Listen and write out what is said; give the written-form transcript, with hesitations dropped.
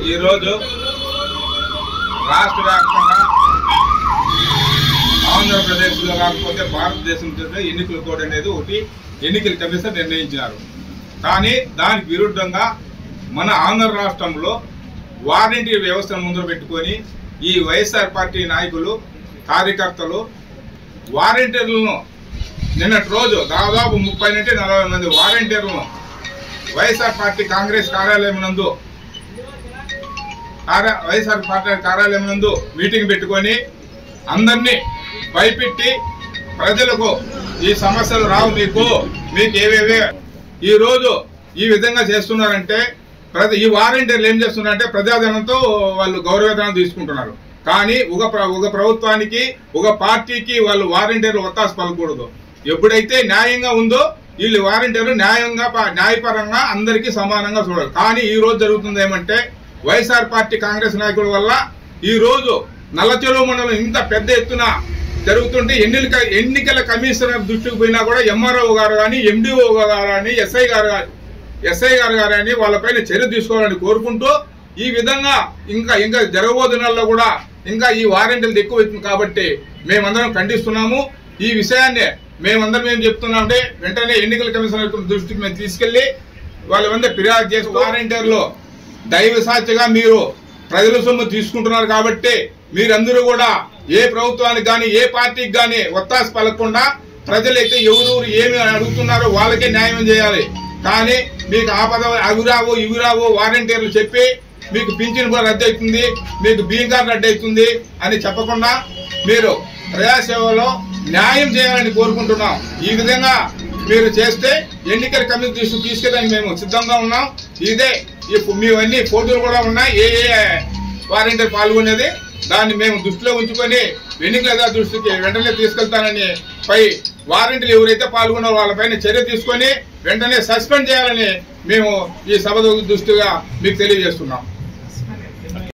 ఈరోజు రాష్ట్ర వ్యాప్తంగా ఆంధ్రప్రదేశ్లో కాకపోతే భారతదేశంలో ఎన్నికల కోడ్ అనేది ఒకటి ఎన్నికల కమిషన్ నిర్ణయించారు. కానీ దానికి విరుద్ధంగా మన ఆంధ్ర రాష్ట్రంలో వారంటీ వ్యవస్థను ముందు పెట్టుకొని ఈ వైఎస్ఆర్ పార్టీ నాయకులు కార్యకర్తలు వారంటీర్లను నిన్నటి రోజు దాదాపు 30 నుండి 40 మంది వారంటీర్లను వైఎస్ఆర్ పార్టీ కాంగ్రెస్ కార్యాలయం నందు మీటింగ్ పెట్టుకొని అందరినీ భయపెట్టి ప్రజలకు ఈ సమస్యలు రావు మీకు ఏవేవే ఈరోజు ఈ విధంగా చేస్తున్నారంటే ఈ వారంటీర్లు ఏం చేస్తున్నారంటే ప్రజాధనంతో వాళ్ళు గౌరవవేతనం తీసుకుంటున్నారు. కానీ ఒక ప్రభుత్వానికి ఒక పార్టీకి వాళ్ళు వారంటీర్లు ఒత్తాసు పలకూడదు. ఎప్పుడైతే న్యాయంగా ఉందో వీళ్ళు వారంటీర్లు న్యాయపరంగా అందరికీ సమానంగా చూడాలి. కానీ ఈ రోజు జరుగుతుంది ఏమంటే వైఎస్ఆర్ పార్టీ కాంగ్రెస్ నాయకుల వల్ల ఈ రోజు నల్లచెరువు మండలం ఇంత పెద్ద ఎత్తున జరుగుతుంటే ఎన్నికల కమిషనర్ దృష్టికి పోయినా కూడా ఎంఆర్ఓ గారు కానీ ఎండిఓ గారు కానీ ఎస్ఐ గారు కానీ వాళ్ళపైన చర్య తీసుకోవాలని కోరుకుంటూ ఈ విధంగా ఇంకా జరగబోయే దినాల్లో కూడా ఇంకా ఈ వారంటీలు ఎక్కువ అవుతుంది కాబట్టి మేమందరం ఖండిస్తున్నాము. ఈ విషయాన్ని మేమందరం ఏం చెప్తున్నామంటే వెంటనే ఎన్నికల కమిషనర్ దృష్టికి మేము తీసుకెళ్లి వాళ్ళ ఫిర్యాదు చేసి వారంటీర్లు దైవ సాక్షిగా మీరు ప్రజల సొమ్ము తీసుకుంటున్నారు కాబట్టి మీరందరూ కూడా ఏ ప్రభుత్వానికి కానీ ఏ పార్టీకి కానీ ఒత్తాసు పలకకుండా ప్రజలైతే ఎవరు ఏమి అడుగుతున్నారో వాళ్ళకే న్యాయం చేయాలి. కానీ మీకు ఆపద అవిరావు ఇవిరావు వారంటీర్లు చెప్పి మీకు పింఛన్ కూడా రద్దు అవుతుంది, మీకు బియ్యం కార్డు రద్దు అవుతుంది అని చెప్పకుండా మీరు ప్రజాసేవలో న్యాయం చేయాలని కోరుకుంటున్నాం. ఈ విధంగా మీరు చేస్తే ఎన్నికల కమిషన్ తీసుకెళ్ళడానికి మేము సిద్ధంగా ఉన్నాం. ఇదే మీవన్నీ ఫోటోలు కూడా ఉన్నాయి ఏ వారంటీర్ పాల్గొనేది. దాన్ని మేము దృష్టిలో ఉంచుకొని ఎన్నికల దృష్టికి వెంటనే తీసుకెళ్తానని పై వారంటీలు ఎవరైతే పాల్గొన్నారో వాళ్ళపైన చర్య తీసుకొని వెంటనే సస్పెండ్ చేయాలని మేము ఈ సభ దృష్టిగా మీకు తెలియజేస్తున్నాం.